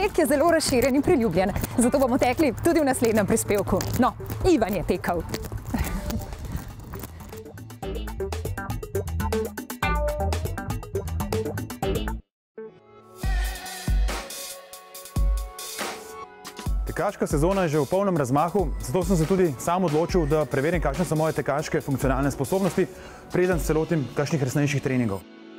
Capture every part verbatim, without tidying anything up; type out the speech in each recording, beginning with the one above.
Tek je zelo razširjen in priljubljen, zato bomo tekli tudi v naslednjem prispevku. No, Ivan je tekal. Tekaška sezona je že v polnem razmahu, zato sem se tudi sam odločil, da preverim, kakšne so moje tekaške funkcionalne sposobnosti, preden se lotim kakšnih resnejših treningov.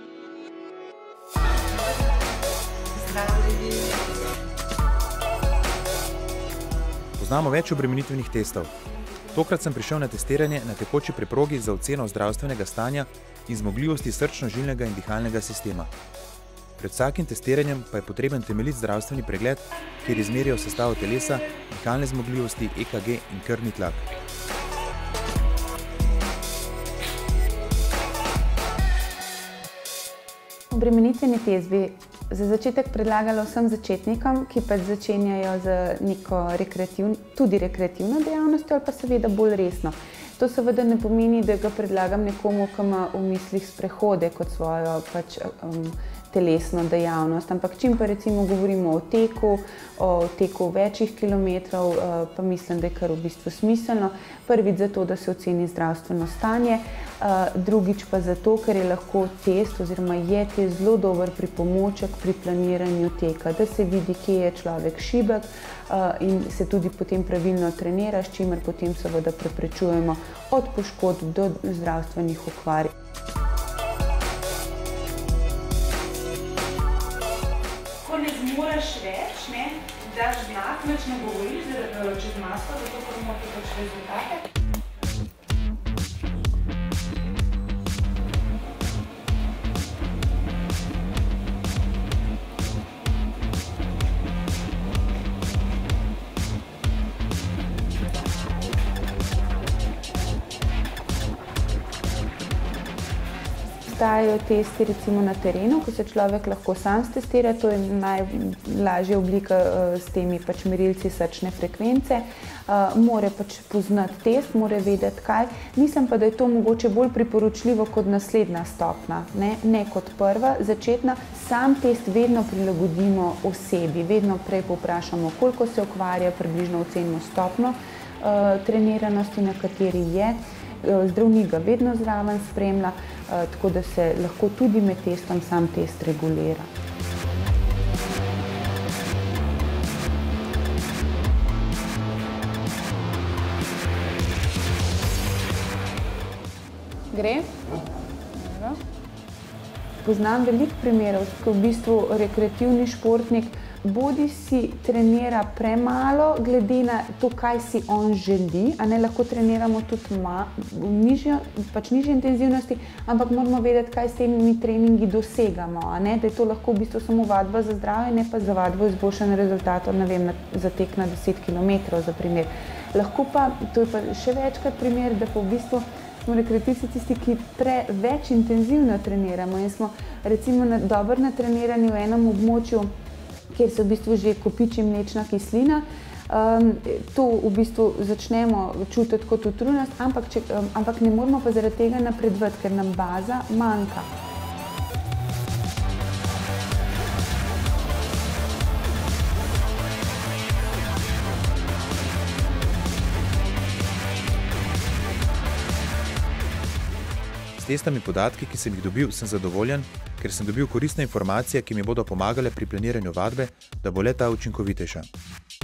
Poznamo več obremenitvenih testov. Tokrat sem prišel na testiranje na tekoči preprogi za oceno zdravstvenega stanja in zmogljivosti srčno-žilnega in dihalnega sistema. Pred vsakim testiranjem pa je potreben temeljit zdravstveni pregled, kjer izmerijo sestavo telesa, dihalne zmogljivosti, E K G in krvni tlak. Obremenitveni test bi za začetek predlagala vsem začetnikom, ki pač začenjajo z neko rekreativno, tudi rekreativno dejavnostjo ali pa seveda bolj resno. To seveda ne pomeni, da ga predlagam nekomu, ki ima v mislih sprehode kot svojo pač um, telesno dejavnost, ampak čim pa recimo govorimo o teku, o teku večjih kilometrov, pa mislim, da je kar v bistvu smiselno. Prvič zato, da se oceni zdravstveno stanje, drugič pa zato, ker je lahko test oziroma je test zelo dober pripomoček pri planiranju teka, da se vidi, kje je človek šibek in se tudi potem pravilno trenira, s čimer potem seveda preprečujemo od poškodb do zdravstvenih okvar. Ko ne zmoreš več, ne, daš znak, nič ne govoriš čez masko, zato ker imate pač rezultate. Obstajajo testi recimo na terenu, ko se človek lahko sam stestira, to je najlažja oblika s temi pač merilci srčne frekvence. More pač poznati test, more vedeti kaj. Mislim pa, da je to mogoče bolj priporočljivo kot naslednja stopnja, ne, ne kot prva, začetna. Sam test vedno prilagodimo osebi, vedno prej povprašamo, koliko se ukvarja, približno ocenimo stopnjo treniranosti, na kateri je. Zdravnik ga vedno zraven spremlja, tako da se lahko tudi med testom sam test regulira. Gre? Poznam veliko primerov, ko v bistvu rekreativni športnik bodi si trenira premalo, glede na to, kaj si on želi, a ne lahko treniramo tudi nižjo, pač nižje intenzivnosti, ampak moramo vedeti, kaj s temi treningi dosegamo, a ne, da je to lahko v bistvu samo vadba za zdravje, ne pa za vadbo izboljšanja rezultatov, ne vem, za tek na deset kilometrov, za primer. Lahko pa, to je pa še večkrat primer, da pa v bistvu smo rekreativci tisti, ki preveč intenzivno treniramo in smo recimo dobro natreniranju v enem območju, kjer se v bistvu že kopiči mlečna kislina. Um, to v bistvu začnemo čutiti kot utrujenost, ampak, če, um, ampak ne moramo pa zaradi tega napredovati, ker nam baza manjka. S testami podatki, ki sem jih dobil, sem zadovoljen, ker sem dobil koristne informacije, ki mi bodo pomagale pri planiranju vadbe, da bo le ta učinkovitejša.